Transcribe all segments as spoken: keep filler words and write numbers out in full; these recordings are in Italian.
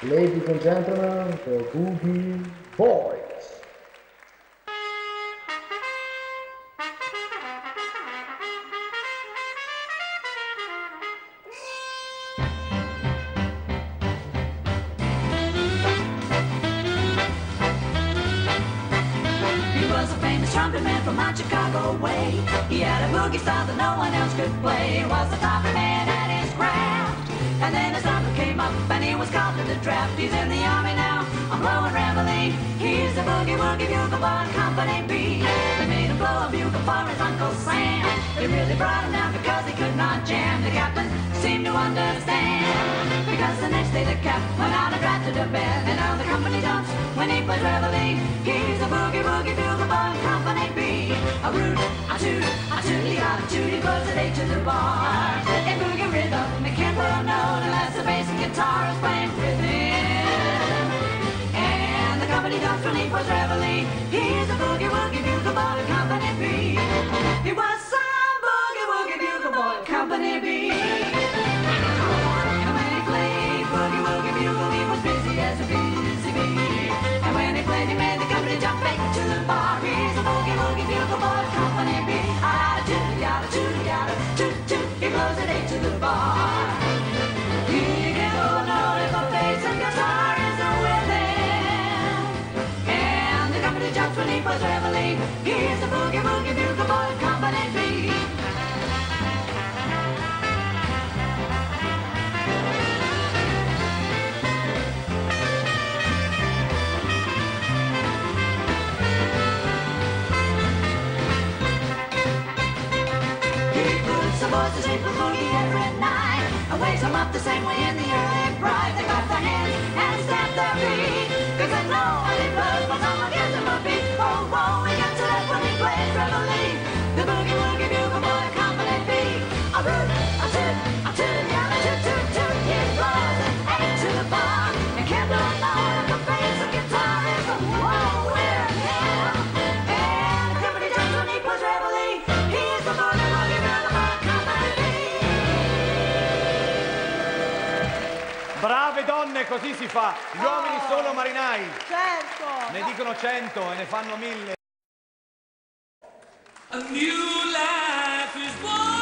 Ladies and gentlemen, the Boogie Boys. He was a famous trumpet man from out Chicago way. He had a boogie style that no one else could play. He was the top man at his craft. And then his number came up and he was called to the draft. He's in the army now, I'm blowing reveille. He's the boogie woogie bugle boy, Company B. They made him blow a bugle for his Uncle Sam. They really brought him down because he could not jam. The captain seemed to understand, because the next day the cap went out and drafted a band. And now the company jumps when he plays reveille. He's a boogie woogie bugle boy, Company B. A root, a toot, a tooty, a toot. He blows it eight to the bar. In boogie rhythm, he can't blow a note unless the bass and guitar is playing with him. And the company jumps when he plays reveille. He's a boogie woogie bugle boy, Company B. He was some boogie woogie bugle boy, Company B. And when he played boogie woogie bugle, he was busy as a busy bee. And when he played, he made the company jump back to the bar. He's a boogie woogie bugle boy, Company B. Yada toot, yada toot, yada toot toot. He blows it eight to the bar. He can blow a note if a bass and guitar isn't with him. And the company jumps when he plays reveille. He's a boogie woogie bugle boy, Company B. Boys to sleep with boogie every night and wakes them up the same way in the early bride. They clap their hands and stamp their feet because nobody blows but someone gives them a beat. Oh, whoa, he gets it up when he plays reveille. The boogie woogie bugle boy, Company B. A root, a toot, a toot, yeah, a toot, toot, toot. He blows it eight to the bar and can't blow a note if the bass and guitar is a whoa with him. And the company jumps when he plays reveille. He's the boogie woogie bugle boy. Brave donne, così si fa. Gli uomini Oh, sono marinai. Certo. Ne dicono cento e ne fanno mille. A new life is born.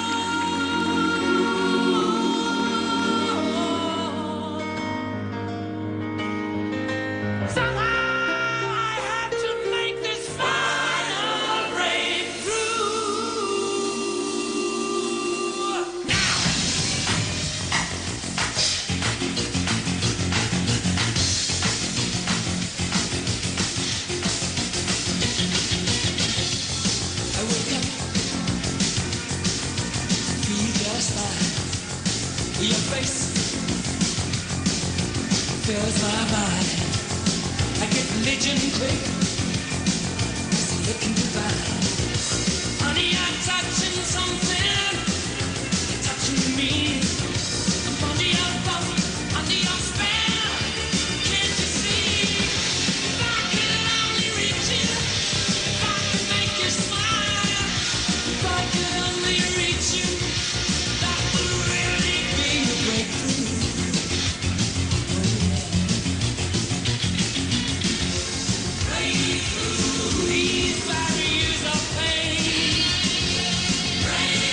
Somehow I had to make this final breakthrough. I wake up, feel just fine. Your face fills my mind. I get religion quick, it's looking divine. Honey, I'm touching something, you're touching me. I'm under your thumb, under your spell. Can't you see? If I could only reach you, if I could make you smile, if I could only reach you, that would really be a breakthrough. Breakthrough, these barriers of pain. Breakthrough.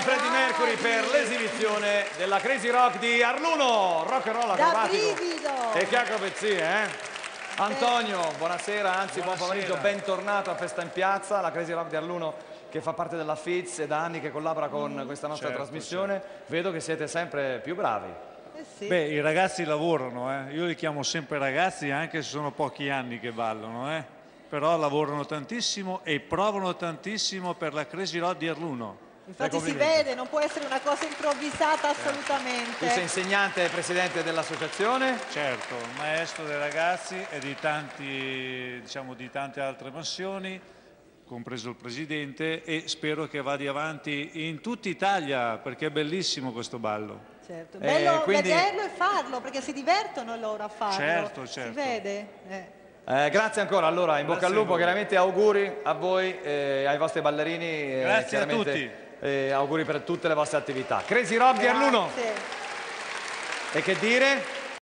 Freddie Mercury per l'esibizione della Crazy Rock di Arluno, rock and roll Da acrobatico. brivido! E che acrobazie, eh? Antonio, buonasera, anzi buon Buonasera. pomeriggio, bentornato a Festa in Piazza, la Crazy Rock di Arluno che fa parte della Fitz e da anni che collabora con questa nostra certo, trasmissione. Vedo che siete sempre più bravi. Eh sì. Beh, i ragazzi lavorano, eh. Io li chiamo sempre ragazzi anche se sono pochi anni che ballano, eh. Però lavorano tantissimo e provano tantissimo per la Crazy Rock di Arluno. Infatti si complimenti. vede, non può essere una cosa improvvisata assolutamente. Tu sei insegnante e presidente dell'associazione. Certo, maestro dei ragazzi e di, tanti, diciamo, di tante altre mansioni, compreso il presidente, e spero che vada avanti in tutta Italia perché è bellissimo questo ballo. Certo, Eh, bello quindi- vederlo e farlo perché si divertono loro a farlo. Certo, Si certo. vede? Eh. Eh, grazie ancora, allora in bocca Grazie al a lupo, voi. chiaramente auguri a voi e ai vostri ballerini. eh, Grazie a chiaramente, tutti. eh, auguri per tutte le vostre attività. Crazy Rock di Arluno. Grazie. E che dire?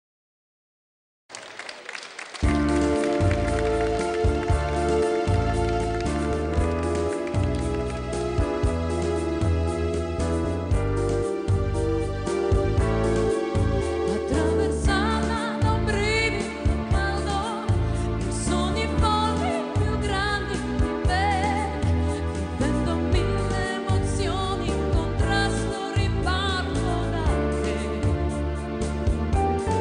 Attraversata da un brivido caldo, sono i polli più grandi di me, vivendo mille emozioni in contrasto riparto da te.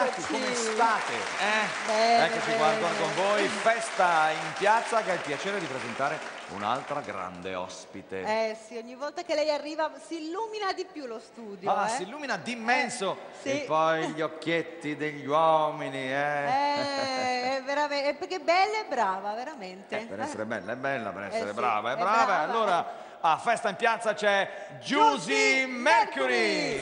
ragazzi, come state? Eh? Bene, Eccoci bene. qua ancora con voi, festa in piazza, che ha il piacere di presentare un'altra grande ospite. Eh sì, ogni volta che lei arriva si illumina di più lo studio. Ah, eh. si illumina d'immenso! sì. E poi gli occhietti degli uomini, eh? Eh, è veramente, è perché è bella e brava, veramente. Eh, per essere bella è bella, per essere sì, brava è è brava. brava. Allora, a Festa in Piazza c'è Giusy Mercury!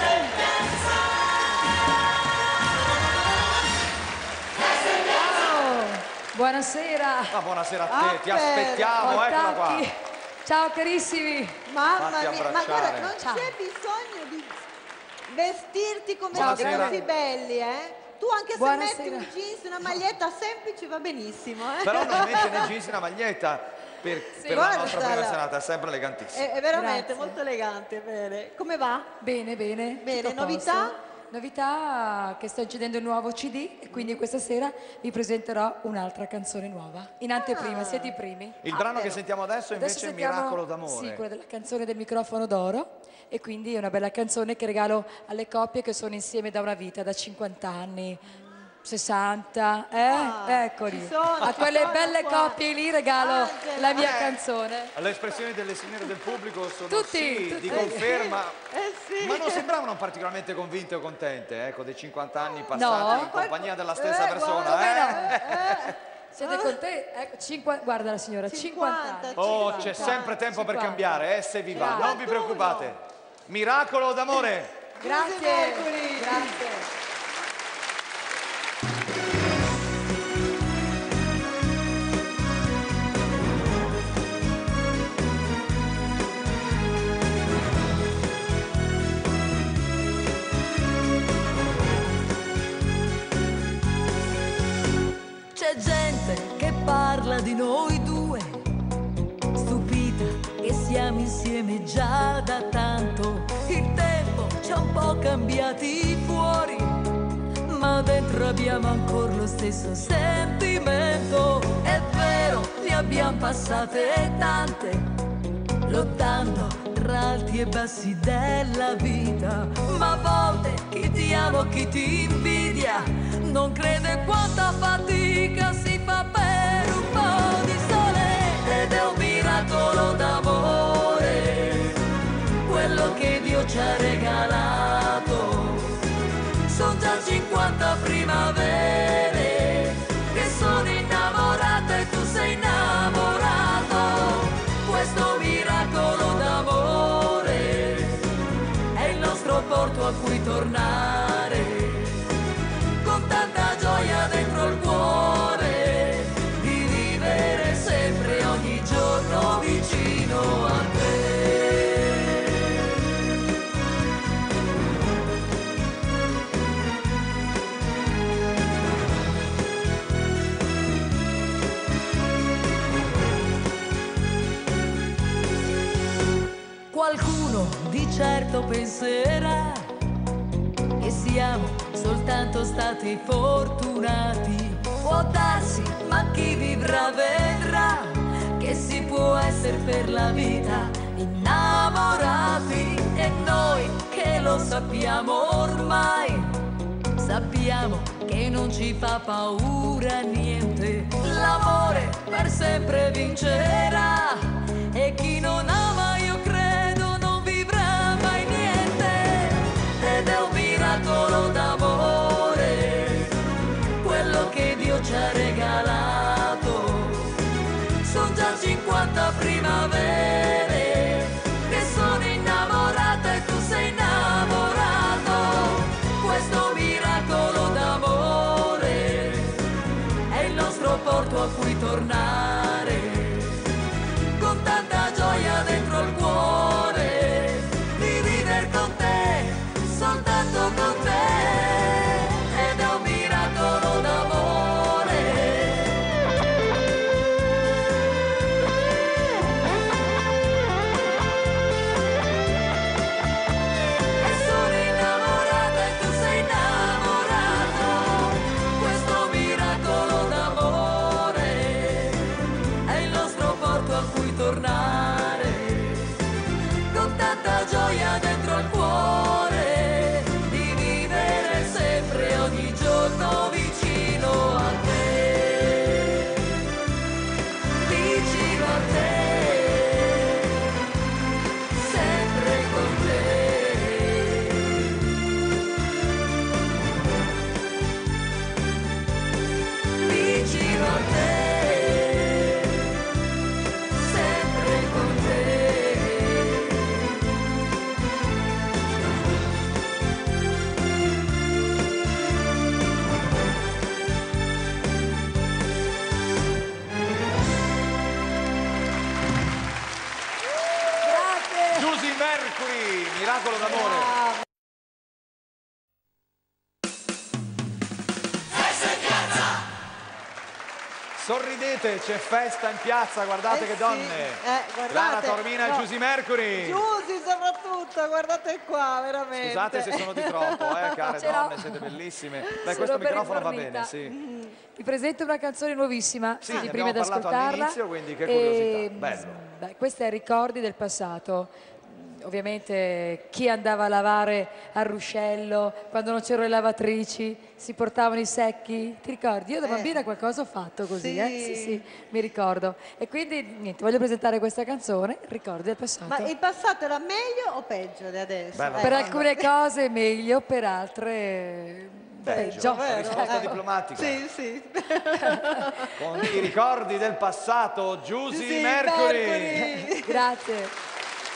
Buonasera. Ah, buonasera a te, Ah, ti per- aspettiamo, eccola qua. Contatti. Ciao carissimi. Mamma Fatti mia, ma abbracciare. guarda, non Ciao. c'è bisogno di vestirti come Buonasera. ragazzi belli, eh? Tu anche se Buonasera. metti un jeans, una maglietta semplice va benissimo, eh? Però non mette né jeans né una maglietta per, per la Guarda, nostra prima la- serata, è sempre elegantissima. È, è veramente Grazie. molto elegante, bene. Come va? Bene, bene. Bene, tutto a novità? posto. Novità che sto incedendo il nuovo C D e quindi questa sera vi presenterò un'altra canzone nuova. In anteprima, Ah. siete i primi. Il Ah, brano che però. sentiamo adesso è Adesso invece sentiamo- Miracolo d'amore. Sì, quella della canzone del microfono d'oro e quindi è una bella canzone che regalo alle coppie che sono insieme da una vita, da cinquanta anni, sessanta, eh? Ah, Eccoli. ci sono, A ci quelle sono belle qua. coppie lì regalo Angela. la mia Eh. canzone. Le espressioni delle signore del pubblico sono Tutti, sì, tutti. di conferma, Eh sì. ma non sembravano particolarmente convinte o contente, ecco, dei cinquanta anni passati No. in compagnia della stessa Eh, persona. guarda, eh? eh, Siete contenti? Ecco, cinqua- guarda la signora, cinquanta anni. cinquanta. Oh, cinquanta. c'è sempre tempo per cinquanta. cambiare, eh, se vi va, non vi cinquantuno. preoccupate. Miracolo d'amore. Grazie. Mercury. Grazie. C'è gente che parla di noi due, stupita che siamo insieme già da tanto. Il tempo ci ha un po' cambiati fuori, ma dentro abbiamo ancora lo stesso sentimento. È vero, ne abbiamo passate tante, lottando tra alti e bassi della vita, ma a volte chi ti ama o chi ti invidia non crede quanta fatica si fa per un po' di sole. Ed è un miracolo d'amore quello che Dio ci ha regalato. Sono già cinquanta primavere che sono innamorata e tu sei innamorato. Questo miracolo d'amore è il nostro porto a cui tornare, con tanta gioia dentro il cuore, di vivere sempre ogni giorno vicino a te. Qualcuno di certo penserà che siamo soltanto stati fortunati. Può darsi, ma chi vivrà vedrà che si può essere per la vita innamorati. E noi che lo sappiamo ormai, sappiamo che non ci fa paura niente. L'amore per sempre vincerà e chi non ama io credo non vivrà mai niente. Ed è un miracolo d'amore quello che Dio ci ha regalato. Sono già cinquanta primavere che sono innamorata e tu sei innamorato. Questo miracolo d'amore è il nostro porto a cui tornare, con tanta gioia dentro il cuore, di vivere con te, soltanto con te. Ed è un miracolo d'amore. Miracolo d'amore. Sorridete, c'è festa in piazza, guardate Eh che sì, donne. eh, guardate. Clara Taormina No. e Giusy Mercury. Giusy soprattutto, guardate qua, veramente. Scusate se sono di troppo, eh, care Ce l'ho. donne, siete bellissime. Dai, Solo questo per microfono va informità. bene, sì. Vi presento una canzone nuovissima, Sì, quindi ne prima di abbiamo parlato ascoltarla. all'inizio, quindi che E, curiosità, bello. beh, questa è Ricordi del passato. Ovviamente chi andava a lavare al ruscello, quando non c'erano le lavatrici, si portavano i secchi, ti ricordi? Io da Eh. bambina qualcosa ho fatto così, Sì. eh? Sì, sì, mi ricordo. E quindi, niente, voglio presentare questa canzone, Ricordi del passato. Ma il passato era meglio o peggio di adesso? Bello. Eh, Per vabbè. alcune cose meglio, per altre Peggio. peggio. Una risposta Eh, diplomatica. Sì, sì. Con i ricordi del passato, Giusy Giusy Mercury. Mercury. Grazie.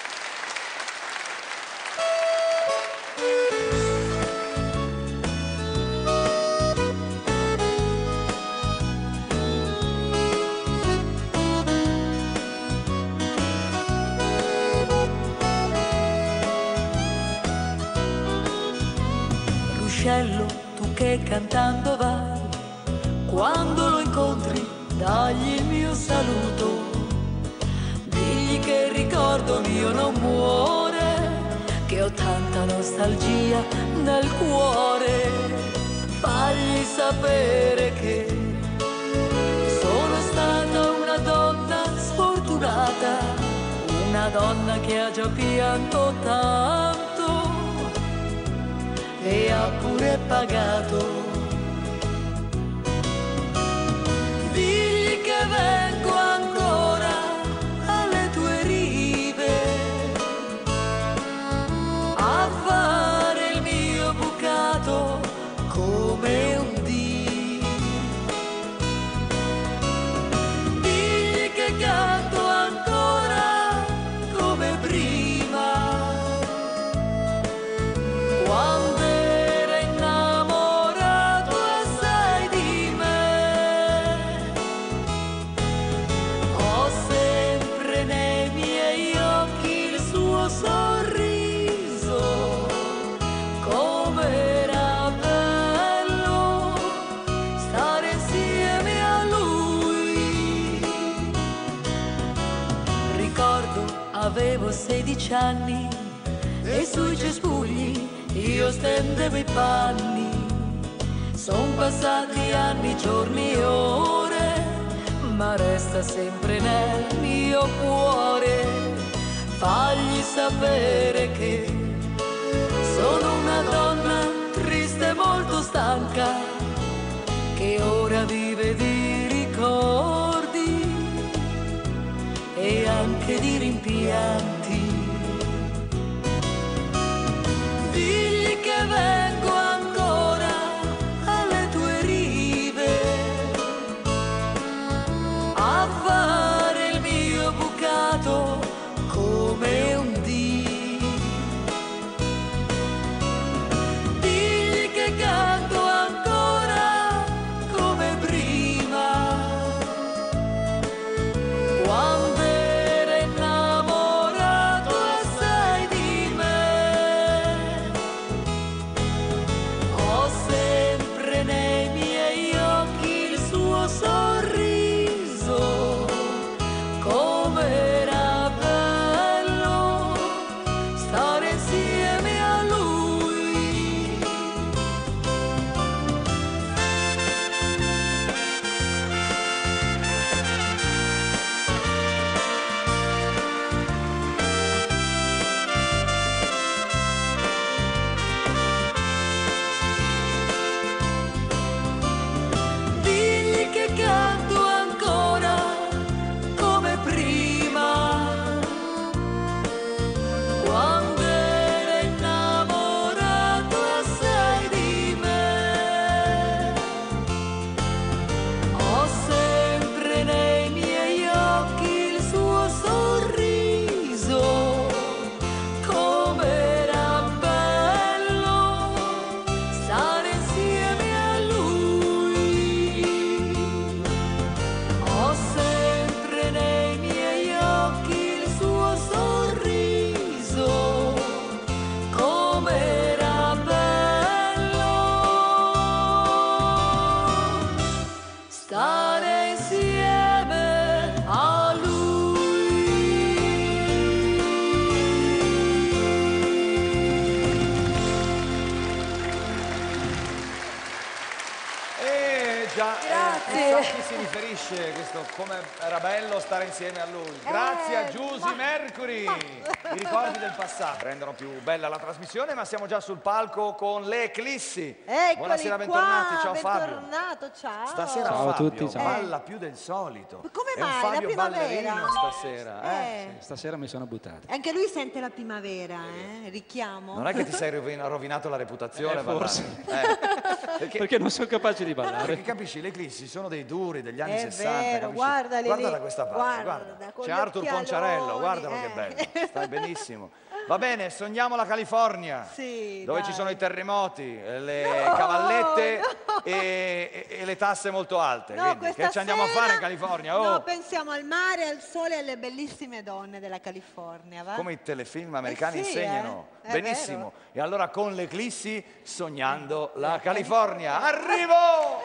Ruscello, tu che cantando vai, quando lo incontri dagli il mio saluto, digli che il ricordo mio non muore, che ho tanta nostalgia nel cuore, fagli sapere che sono stata una donna sfortunata, una donna che ha già pianto tanto e ha pure pagato. Digli che vengo ancora alle tue rive a fare il mio bucato come un dì. Digli che canto ancora come prima, quando era innamorato assai di me. Ho sempre nei miei occhi il suo sorriso, com'era bello stare insieme a lui. Ricordo avevo sedici anni e sui cespugli io stendevo i panni. Son passati anni, giorni e ore, ma resta sempre nel mio cuore. Fagli sapere che sono una donna triste e molto stanca, che ora vive di ricordi e anche di rimpianti. Digli che vengo ancora alle tue rive a fare il mio bucato come un dì. Digli che canto ancora come prima, quando era innamorato capisce questo, come era bello stare insieme a lui. Grazie Eh, a Giusy ma- Mercury. ma- I ricordi del passato rendono più bella la trasmissione, ma siamo già sul palco con le Eclissi. Eccoli Buonasera, qua, bentornati. Ciao Fabio. bentornato, ciao. Stasera Ciao a Fabio tutti, ciao. balla più del solito. Come È un mai? La Fabio primavera? ballerino stasera. Eh? Eh, Stasera mi sono buttato. Anche lui sente la primavera, eh? Richiamo. Non è che ti sei rovina- rovinato la reputazione, Eh, forse. ballando. Eh, perché, Perché non sono capace di perché ballare. capisci, le Eclissi sono dei duri degli anni È sessanta. vero, capisci? guardali guarda lì, da questa parte, guarda, guarda. con C'è gli Arthur occhialoni, Conciarello, guardalo eh. che bello, stai benissimo. Va bene, sogniamo la California, Sì, dove dai. ci sono i terremoti, le No, cavallette no. E, e- e le tasse molto alte. No, Quindi, questa che ci andiamo sera- a fare in California? Oh, No, pensiamo al mare, al sole e alle bellissime donne della California, va? come i telefilm americani Eh sì, insegnano. eh, è Benissimo. vero. E allora con le Eclissi, sognando la California. Arrivo!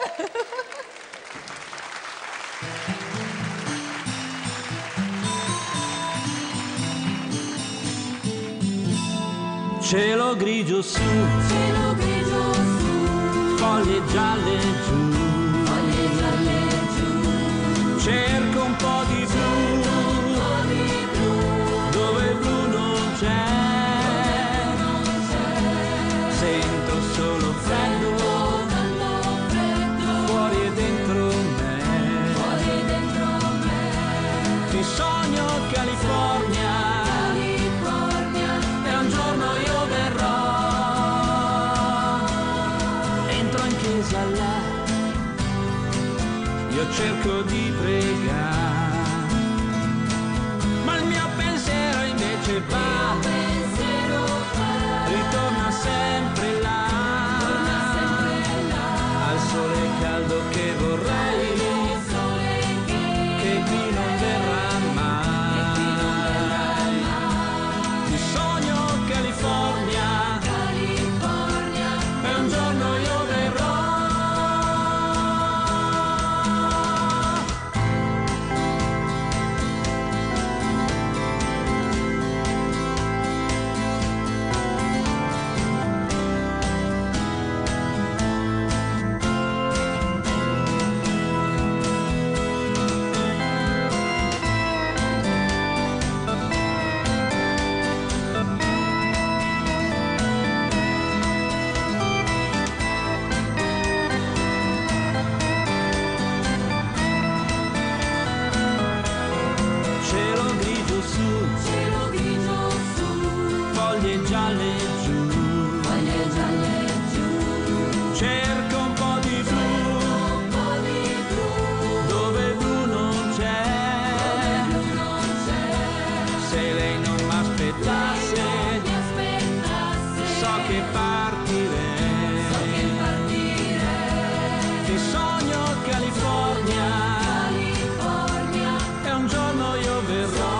Cielo grigio su, cielo grigio su, foglie gialle giù, foglie gialle giù. Cerco un po' di blu, un po' di blu, dove il blu non c'è, non c'è. Sento solo freddo, tanto freddo, fuori e dentro me, fuori e dentro me. Ti sogno California. Io cerco di pregare, ma il mio pensiero invece va, ritorna sempre là, al sole caldo che vorrei, che qui non verrà mai. Ti sogno California, e un giorno io verrò. Foglie gialle giù, foglie gialle giù. Cerco un po' di blu, un po' di blu, dove blu non c'è, dove blu non c'è. Se lei non m'aspettasse, so che partirei, so che partirei. Ti sogno California, California, e un giorno io verrò.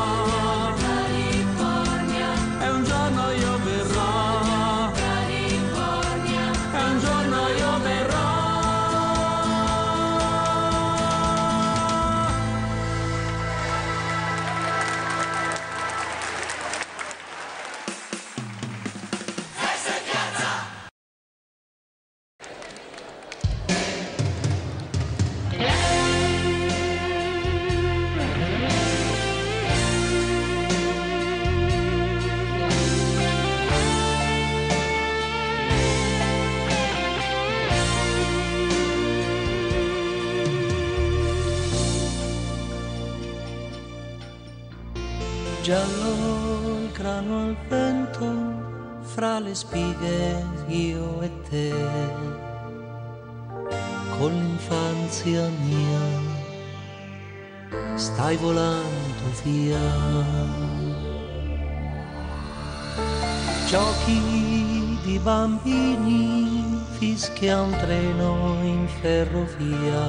Giallo il grano al vento, fra le spighe io e te, con l'infanzia mia stai volando via. Giochi di bambini, fischia un treno in ferrovia,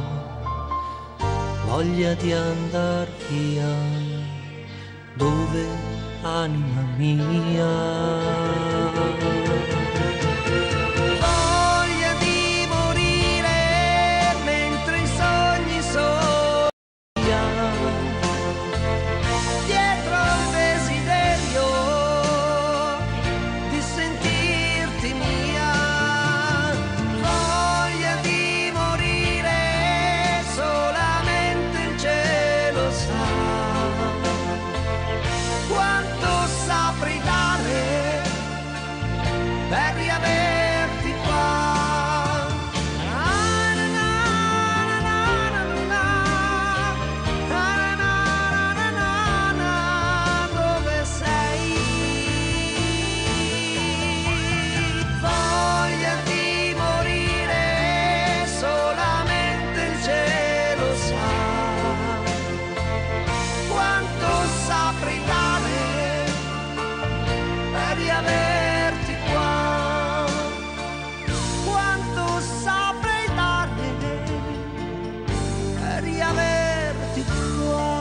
voglia di andar via. Dove, anima mia? Voglia di morire mentre i sogni sognano, dietro il desiderio di sentirti mia. Voglia di morire solamente sa quanto saprei dare per riaverti qua. Dove sei? Voglia di morire, solamente il cielo sa quanto saprei dare per riaverti qua. Quanto saprei dare per riaverti qua.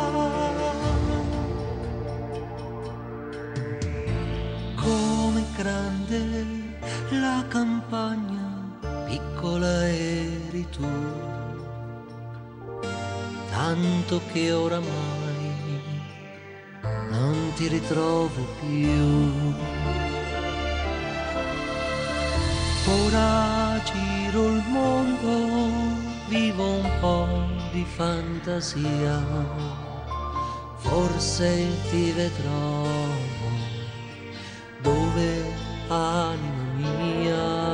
Come grande la campagna, piccola eri tu, tanto che oramai non ti ritrovo più. Ora giro il mondo, vivo un po' di fantasia, forse ti vedrò dove, anima mia.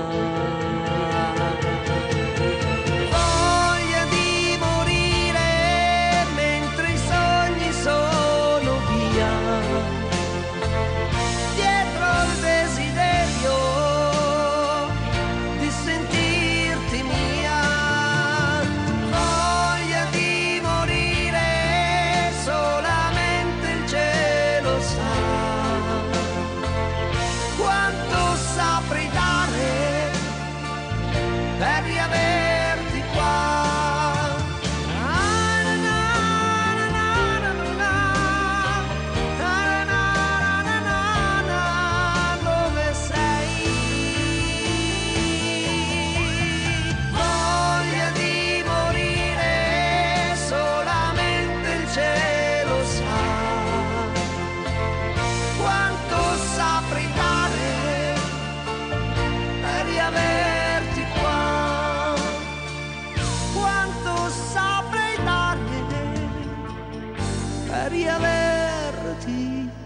Voglia di morire mentre i sogni sono via, dietro il desiderio di sentirti mia. Voglia di morire, solamente il cielo sa quanto saprei dare per riaverti qua. Dove sei? Voglia di morire, solamente il cielo sa quanto saprei dare per riaverti qua. Quanto saprei dare per riaverti